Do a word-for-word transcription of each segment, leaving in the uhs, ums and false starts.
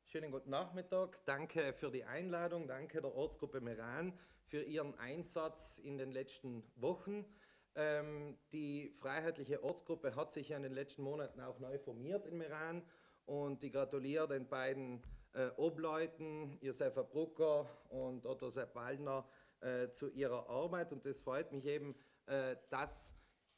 Schönen guten Nachmittag. Danke für die Einladung. Danke der Ortsgruppe Meran für ihren Einsatz in den letzten Wochen. Ähm, die Freiheitliche Ortsgruppe hat sich ja in den letzten Monaten auch neu formiert in Meran und ich gratuliere den beiden äh, Obleuten, Josefa Brucker und Otto Sepp Waldner, äh, zu ihrer Arbeit. Und es freut mich eben, äh, dass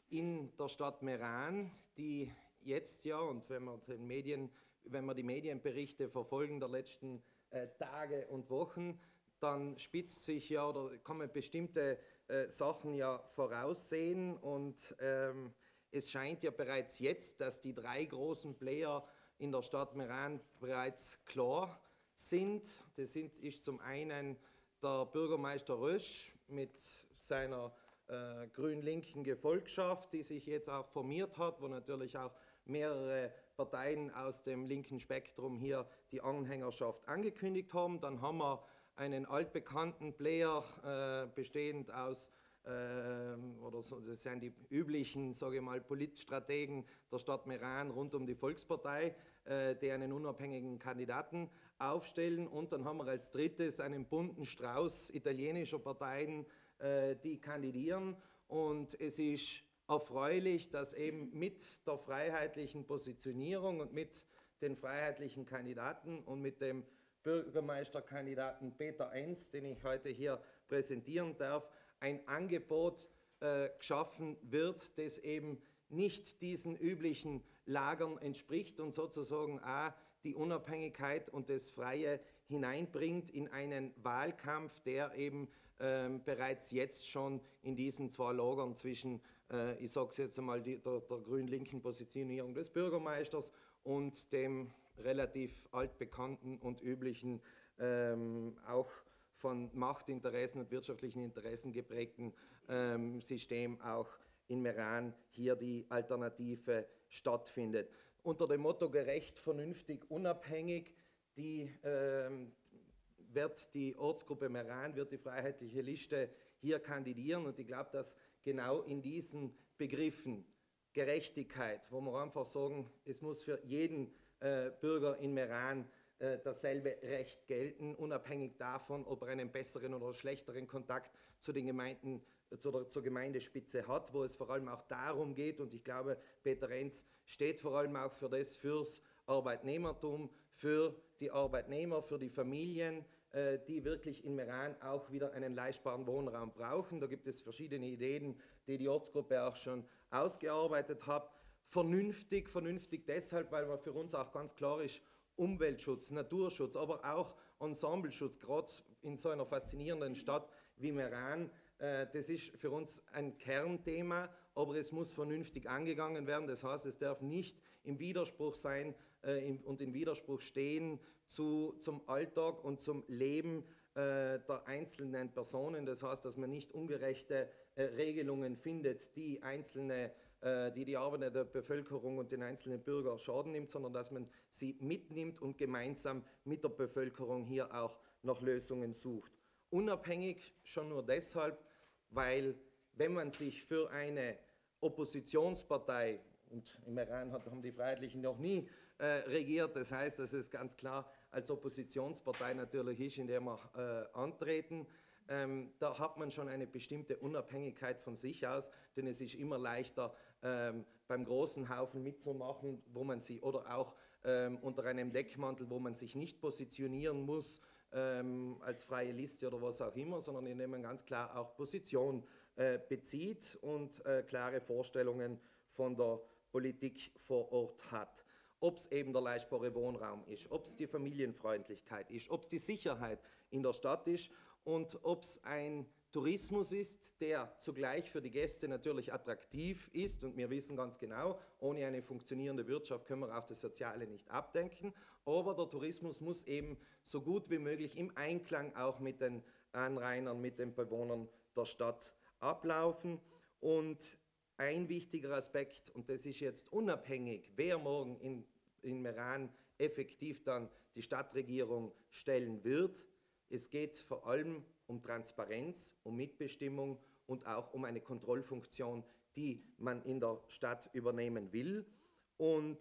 in der Stadt Meran, die jetzt ja, und wenn man den Medien wenn wir die Medienberichte verfolgen der letzten äh, Tage und Wochen, dann spitzt sich ja oder kann man bestimmte äh, Sachen ja voraussehen und ähm, es scheint ja bereits jetzt, dass die drei großen Player in der Stadt Meran bereits klar sind. Das sind, ist zum einen der Bürgermeister Rösch mit seiner äh, grün-linken Gefolgschaft, die sich jetzt auch formiert hat, wo natürlich auch mehrere Parteien aus dem linken Spektrum hier die Anhängerschaft angekündigt haben. Dann haben wir einen altbekannten Player, äh, bestehend aus, äh, oder so, das sind die üblichen, sage ich mal, Politstrategen der Stadt Meran rund um die Volkspartei, äh, die einen unabhängigen Kandidaten aufstellen. Und dann haben wir als drittes einen bunten Strauß italienischer Parteien, äh, die kandidieren. Und es ist erfreulich, dass eben mit der freiheitlichen Positionierung und mit den freiheitlichen Kandidaten und mit dem Bürgermeisterkandidaten Peter Enz, den ich heute hier präsentieren darf, ein Angebot äh, geschaffen wird, das eben nicht diesen üblichen Lagern entspricht und sozusagen auch die Unabhängigkeit und das Freie hineinbringt in einen Wahlkampf, der eben ähm, bereits jetzt schon in diesen zwei Lagern zwischen, äh, ich sage es jetzt einmal, die, der, der grün-linken Positionierung des Bürgermeisters und dem relativ altbekannten und üblichen, ähm, auch von Machtinteressen und wirtschaftlichen Interessen geprägten ähm, System auch in Meran hier die Alternative stattfindet. Unter dem Motto gerecht, vernünftig, unabhängig, die, äh, wird die Ortsgruppe Meran, wird die Freiheitliche Liste hier kandidieren und ich glaube, dass genau in diesen Begriffen Gerechtigkeit, wo wir einfach sagen, es muss für jeden äh, Bürger in Meran äh, dasselbe Recht gelten, unabhängig davon, ob er einen besseren oder schlechteren Kontakt zu den Gemeinden, zu der, zur Gemeindespitze hat, wo es vor allem auch darum geht, und ich glaube, Peter Enz steht vor allem auch für das, fürs Arbeitnehmertum, für die Arbeitnehmer, für die Familien, äh, die wirklich in Meran auch wieder einen leistbaren Wohnraum brauchen. Da gibt es verschiedene Ideen, die die Ortsgruppe auch schon ausgearbeitet hat. Vernünftig, vernünftig deshalb, weil man für uns auch ganz klar ist, Umweltschutz, Naturschutz, aber auch Ensembleschutz, gerade in so einer faszinierenden Stadt wie Meran, äh, das ist für uns ein Kernthema, aber es muss vernünftig angegangen werden. Das heißt, es darf nicht im Widerspruch sein äh, im, und in Widerspruch stehen zu, zum Alltag und zum Leben äh, der einzelnen Personen. Das heißt, dass man nicht ungerechte äh, Regelungen findet, die einzelne die die Arbeit der Bevölkerung und den einzelnen Bürgern Schaden nimmt, sondern dass man sie mitnimmt und gemeinsam mit der Bevölkerung hier auch nach Lösungen sucht. Unabhängig schon nur deshalb, weil wenn man sich für eine Oppositionspartei, und im Iran haben die Freiheitlichen noch nie äh, regiert, das heißt, dass es ganz klar als Oppositionspartei natürlich ist, in der wir äh, antreten, Ähm, da hat man schon eine bestimmte Unabhängigkeit von sich aus, denn es ist immer leichter, ähm, beim großen Haufen mitzumachen, wo man sie, oder auch ähm, unter einem Deckmantel, wo man sich nicht positionieren muss, ähm, als freie Liste oder was auch immer, sondern indem man ganz klar auch Position äh, bezieht und äh, klare Vorstellungen von der Politik vor Ort hat. Ob es eben der leistbare Wohnraum ist, ob es die Familienfreundlichkeit ist, ob es die Sicherheit in der Stadt ist und ob es ein Tourismus ist, der zugleich für die Gäste natürlich attraktiv ist. Und wir wissen ganz genau, ohne eine funktionierende Wirtschaft können wir auch das Soziale nicht abdenken. Aber der Tourismus muss eben so gut wie möglich im Einklang auch mit den Anrainern, mit den Bewohnern der Stadt ablaufen. Und ein wichtiger Aspekt, und das ist jetzt unabhängig, wer morgen in, in Meran effektiv dann die Stadtregierung stellen wird, es geht vor allem um Transparenz, um Mitbestimmung und auch um eine Kontrollfunktion, die man in der Stadt übernehmen will. Und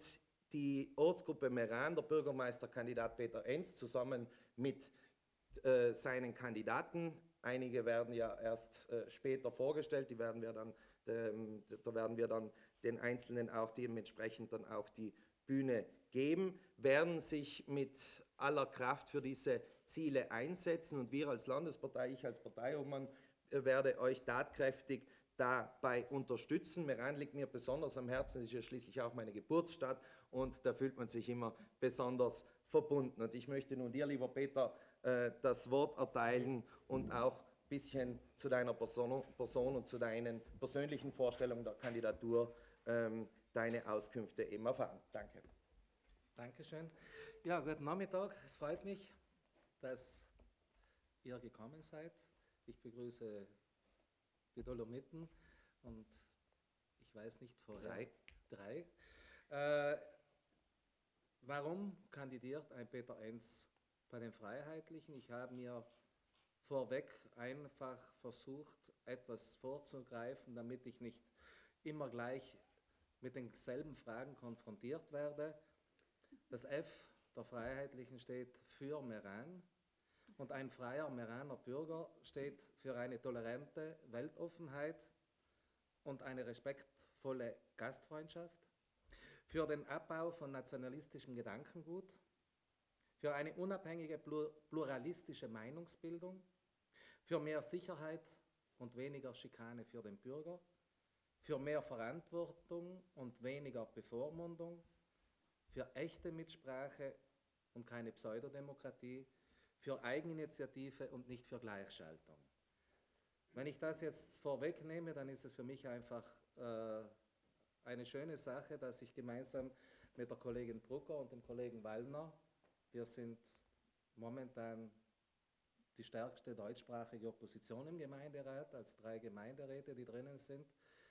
die Ortsgruppe Meran, der Bürgermeisterkandidat Peter Enz, zusammen mit äh, seinen Kandidaten, einige werden ja erst äh, später vorgestellt, die werden wir dann, ähm, da werden wir dann den Einzelnen auch dementsprechend dann auch die Bühne geben, werden sich mit aller Kraft für diese Ziele einsetzen und wir als Landespartei, ich als Parteiobmann, äh, werde euch tatkräftig dabei unterstützen. Meran liegt mir besonders am Herzen, es ist ja schließlich auch meine Geburtsstadt und da fühlt man sich immer besonders verbunden. Und ich möchte nun dir, lieber Peter, äh, das Wort erteilen und auch ein bisschen zu deiner Person, Person und zu deinen persönlichen Vorstellungen der Kandidatur ähm, deine Auskünfte eben erfahren. Danke. Dankeschön. Ja, guten Nachmittag. Es freut mich, dass ihr gekommen seid. Ich begrüße die Dolomiten und ich weiß nicht vorher. Drei. Drei. Äh, warum kandidiert ein Peter Enz bei den Freiheitlichen? Ich habe mir vorweg einfach versucht, etwas vorzugreifen, damit ich nicht immer gleich mit denselben Fragen konfrontiert werde. Das F der Freiheitlichen steht für Meran und ein freier Meraner Bürger steht für eine tolerante Weltoffenheit und eine respektvolle Gastfreundschaft, für den Abbau von nationalistischem Gedankengut, für eine unabhängige pluralistische Meinungsbildung, für mehr Sicherheit und weniger Schikane für den Bürger, für mehr Verantwortung und weniger Bevormundung, für echte Mitsprache und keine Pseudodemokratie, für Eigeninitiative und nicht für Gleichschaltung. Wenn ich das jetzt vorwegnehme, dann ist es für mich einfach äh, eine schöne Sache, dass ich gemeinsam mit der Kollegin Brucker und dem Kollegen Wallner, wir sind momentan die stärkste deutschsprachige Opposition im Gemeinderat, als drei Gemeinderäte, die drinnen sind,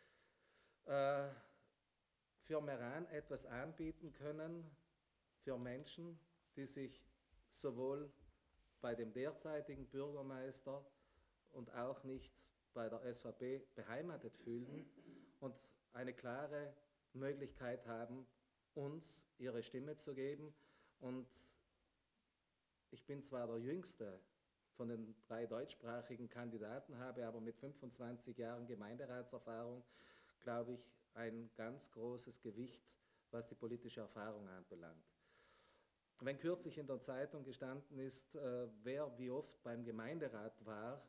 äh, für Meran etwas anbieten können, für Menschen, die sich sowohl bei dem derzeitigen Bürgermeister und auch nicht bei der S V P beheimatet fühlen und eine klare Möglichkeit haben, uns ihre Stimme zu geben. Und ich bin zwar der Jüngste von den drei deutschsprachigen Kandidaten, habe aber mit fünfundzwanzig Jahren Gemeinderatserfahrung, glaube ich, ein ganz großes Gewicht, was die politische Erfahrung anbelangt. Wenn kürzlich in der Zeitung gestanden ist, äh, wer wie oft beim Gemeinderat war,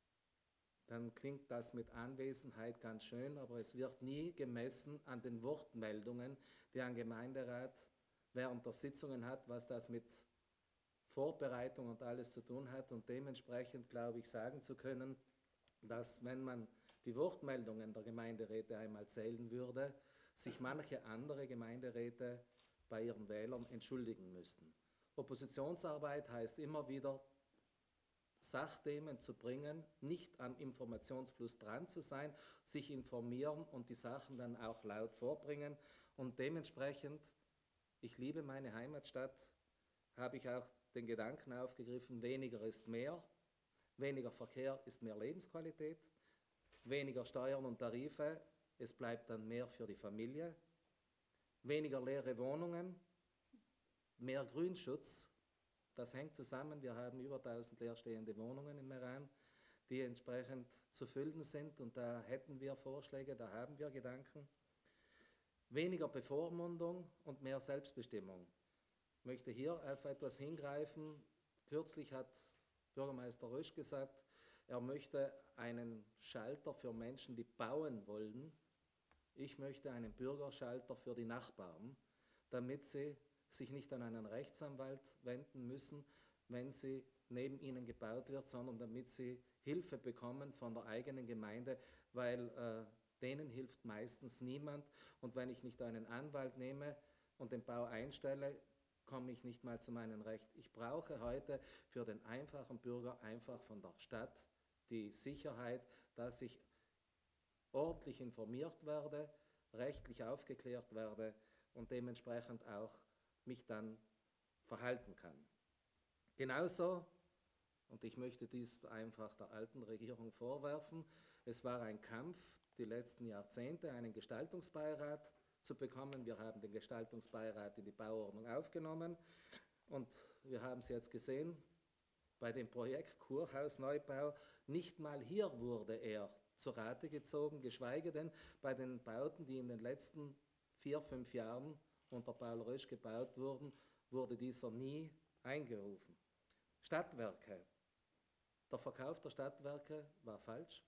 dann klingt das mit Anwesenheit ganz schön, aber es wird nie gemessen an den Wortmeldungen, die ein Gemeinderat während der Sitzungen hat, was das mit Vorbereitung und alles zu tun hat. Und dementsprechend glaube ich sagen zu können, dass wenn man die Wortmeldungen der Gemeinderäte einmal zählen würde, sich manche andere Gemeinderäte bei ihren Wählern entschuldigen müssten. Oppositionsarbeit heißt immer wieder, Sachthemen zu bringen, nicht am Informationsfluss dran zu sein, sich informieren und die Sachen dann auch laut vorbringen. Und dementsprechend, ich liebe meine Heimatstadt, habe ich auch den Gedanken aufgegriffen, weniger ist mehr, weniger Verkehr ist mehr Lebensqualität, weniger Steuern und Tarife, es bleibt dann mehr für die Familie, weniger leere Wohnungen, mehr Grünschutz. Das hängt zusammen, wir haben über tausend leerstehende Wohnungen in Meran, die entsprechend zu füllen sind und da hätten wir Vorschläge, da haben wir Gedanken. Weniger Bevormundung und mehr Selbstbestimmung. Ich möchte hier auf etwas hingreifen. Kürzlich hat Bürgermeister Rösch gesagt, er möchte einen Schalter für Menschen, die bauen wollen. Ich möchte einen Bürgerschalter für die Nachbarn, damit sie sich nicht an einen Rechtsanwalt wenden müssen, wenn sie neben ihnen gebaut wird, sondern damit sie Hilfe bekommen von der eigenen Gemeinde, weil äh, denen hilft meistens niemand. Und wenn ich nicht einen Anwalt nehme und den Bau einstelle, komme ich nicht mal zu meinem Recht. Ich brauche heute für den einfachen Bürger einfach von der Stadt die Sicherheit, dass ich ordentlich informiert werde, rechtlich aufgeklärt werde und dementsprechend auch mich dann verhalten kann. Genauso, und ich möchte dies einfach der alten Regierung vorwerfen, es war ein Kampf die letzten Jahrzehnte, einen Gestaltungsbeirat zu bekommen. Wir haben den Gestaltungsbeirat in die Bauordnung aufgenommen und wir haben es jetzt gesehen, bei dem Projekt Kurhausneubau, nicht mal hier wurde er zu Rate gezogen, geschweige denn bei den Bauten, die in den letzten vier, fünf Jahren unter Paul Rösch gebaut wurden, wurde dieser nie eingerufen. Stadtwerke. Der Verkauf der Stadtwerke war falsch.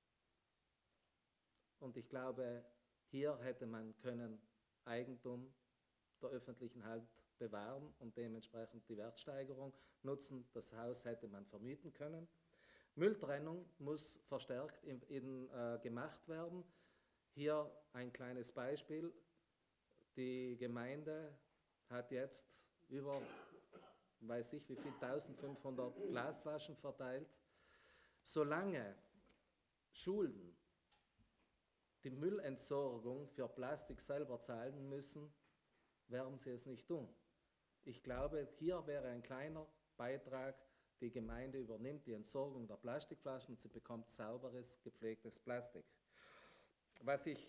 Und ich glaube, hier hätte man können Eigentum der öffentlichen Hand bewahren und dementsprechend die Wertsteigerung nutzen. Das Haus hätte man vermieten können. Mülltrennung muss verstärkt in, in, äh, gemacht werden. Hier ein kleines Beispiel. Die Gemeinde hat jetzt über, weiß ich wie viel, eintausendfünfhundert Glasflaschen verteilt. Solange Schulen die Müllentsorgung für Plastik selber zahlen müssen, werden sie es nicht tun. Ich glaube, hier wäre ein kleiner Beitrag, die Gemeinde übernimmt die Entsorgung der Plastikflaschen und sie bekommt sauberes, gepflegtes Plastik. Was ich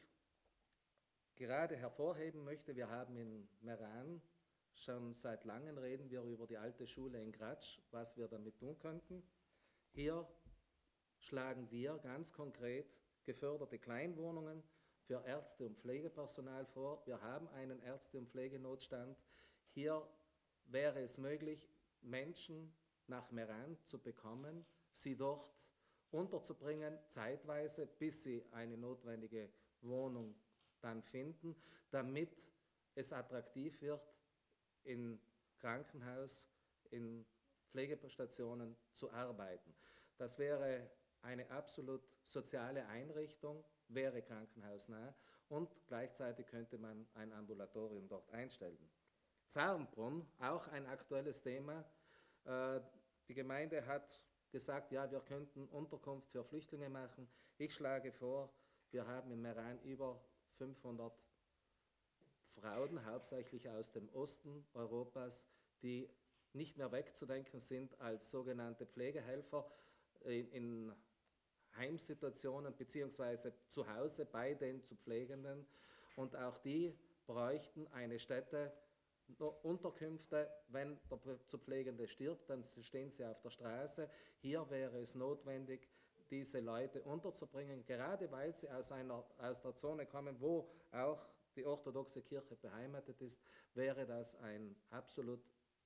gerade hervorheben möchte, wir haben in Meran schon seit langem reden wir über die alte Schule in Gratsch, was wir damit tun könnten. Hier schlagen wir ganz konkret geförderte Kleinwohnungen für Ärzte und Pflegepersonal vor. Wir haben einen Ärzte- und Pflegenotstand. Hier wäre es möglich, Menschen nach Meran zu bekommen, sie dort unterzubringen, zeitweise, bis sie eine notwendige Wohnung dann finden, damit es attraktiv wird, in Krankenhaus, in Pflegestationen zu arbeiten. Das wäre eine absolut soziale Einrichtung, wäre krankenhausnah und gleichzeitig könnte man ein Ambulatorium dort einstellen. Zarnbrunn, auch ein aktuelles Thema. Die Gemeinde hat gesagt, ja, wir könnten Unterkunft für Flüchtlinge machen. Ich schlage vor, wir haben in Meran über fünfhundert Frauen, hauptsächlich aus dem Osten Europas, die nicht mehr wegzudenken sind als sogenannte Pflegehelfer in, in Heimsituationen beziehungsweise zu Hause bei den zu Pflegenden. Und auch die bräuchten eine Stätte, Unterkünfte. Wenn der zu Pflegende stirbt, dann stehen sie auf der Straße. Hier wäre es notwendig, diese Leute unterzubringen, gerade weil sie aus, einer, aus der Zone kommen, wo auch die orthodoxe Kirche beheimatet ist, wäre das eine absolut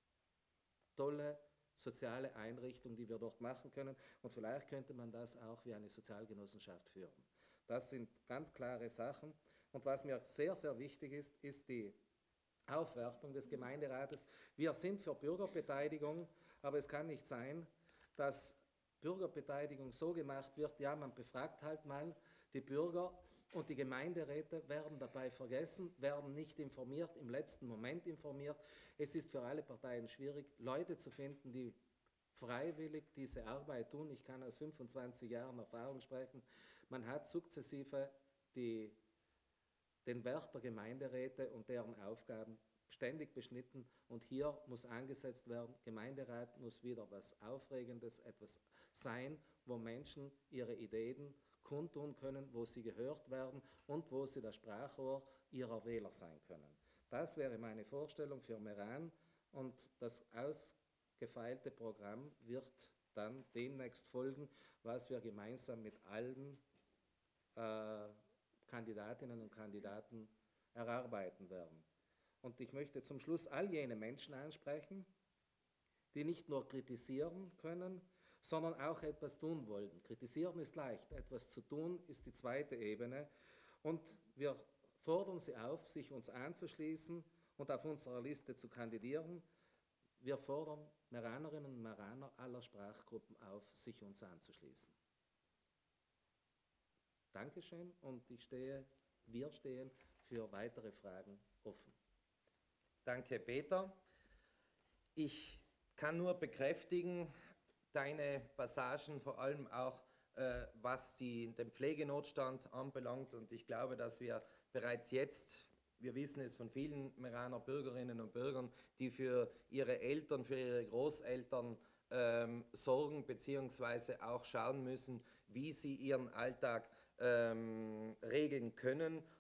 tolle soziale Einrichtung, die wir dort machen können. Und vielleicht könnte man das auch wie eine Sozialgenossenschaft führen. Das sind ganz klare Sachen. Und was mir sehr, sehr wichtig ist, ist die Aufwertung des Gemeinderates. Wir sind für Bürgerbeteiligung, aber es kann nicht sein, dass Bürgerbeteiligung so gemacht wird, ja, man befragt halt mal die Bürger und die Gemeinderäte werden dabei vergessen, werden nicht informiert, im letzten Moment informiert. Es ist für alle Parteien schwierig, Leute zu finden, die freiwillig diese Arbeit tun. Ich kann aus fünfundzwanzig Jahren Erfahrung sprechen. Man hat sukzessive die, den Wert der Gemeinderäte und deren Aufgaben ständig beschnitten und hier muss angesetzt werden, Gemeinderat muss wieder was Aufregendes, etwas sein, wo Menschen ihre Ideen kundtun können, wo sie gehört werden und wo sie das Sprachrohr ihrer Wähler sein können. Das wäre meine Vorstellung für Meran und das ausgefeilte Programm wird dann demnächst folgen, was wir gemeinsam mit allen äh, Kandidatinnen und Kandidaten erarbeiten werden. Und ich möchte zum Schluss all jene Menschen ansprechen, die nicht nur kritisieren können, sondern auch etwas tun wollen. Kritisieren ist leicht, etwas zu tun ist die zweite Ebene. Und wir fordern Sie auf, sich uns anzuschließen und auf unserer Liste zu kandidieren. Wir fordern Meranerinnen und Meraner aller Sprachgruppen auf, sich uns anzuschließen. Dankeschön und ich stehe, wir stehen für weitere Fragen offen. Danke, Peter. Ich kann nur bekräftigen, deine Passagen, vor allem auch äh, was die, den Pflegenotstand anbelangt. Und ich glaube, dass wir bereits jetzt, wir wissen es von vielen Meraner Bürgerinnen und Bürgern, die für ihre Eltern, für ihre Großeltern ähm, sorgen, beziehungsweise auch schauen müssen, wie sie ihren Alltag ähm, regeln können.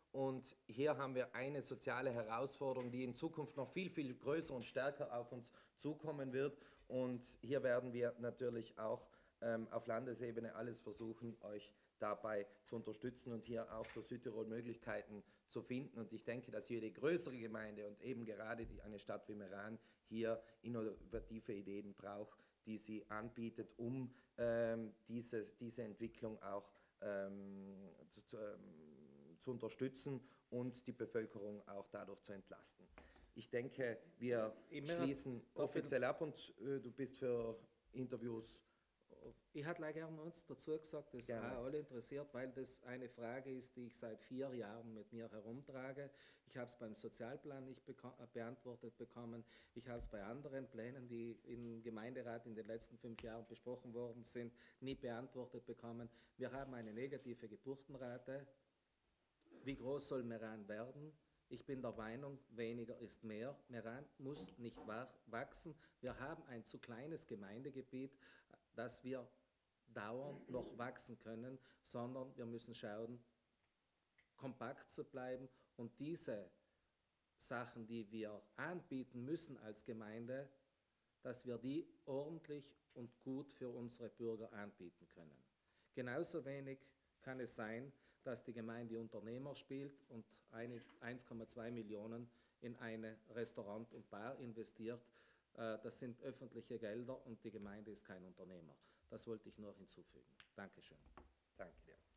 Und hier haben wir eine soziale Herausforderung, die in Zukunft noch viel, viel größer und stärker auf uns zukommen wird. Und hier werden wir natürlich auch ähm, auf Landesebene alles versuchen, euch dabei zu unterstützen und hier auch für Südtirol Möglichkeiten zu finden. Und ich denke, dass jede größere Gemeinde und eben gerade die, eine Stadt wie Meran hier innovative Ideen braucht, die sie anbietet, um ähm, diese, diese Entwicklung auch ähm, zu, zu, ähm, zu unterstützen und die Bevölkerung auch dadurch zu entlasten. Ich denke, wir schließen offiziell ab und äh, du bist für Interviews. Ich hätte gerne uns dazu gesagt, dass Gerne. auch alle interessiert, weil das eine Frage ist, die ich seit vier Jahren mit mir herumtrage. Ich habe es beim Sozialplan nicht beko- beantwortet bekommen. Ich habe es bei anderen Plänen, die im Gemeinderat in den letzten fünf Jahren besprochen worden sind, nie beantwortet bekommen. Wir haben eine negative Geburtenrate. Wie groß soll Meran werden? Ich bin der Meinung, weniger ist mehr. Meran muss nicht wachsen. Wir haben ein zu kleines Gemeindegebiet, dass wir dauernd noch wachsen können, sondern wir müssen schauen, kompakt zu bleiben und diese Sachen, die wir anbieten müssen als Gemeinde, dass wir die ordentlich und gut für unsere Bürger anbieten können. Genauso wenig kann es sein, dass die Gemeinde Unternehmer spielt und eins Komma zwei Millionen in ein Restaurant und Bar investiert. Das sind öffentliche Gelder und die Gemeinde ist kein Unternehmer. Das wollte ich nur hinzufügen. Dankeschön. Danke dir.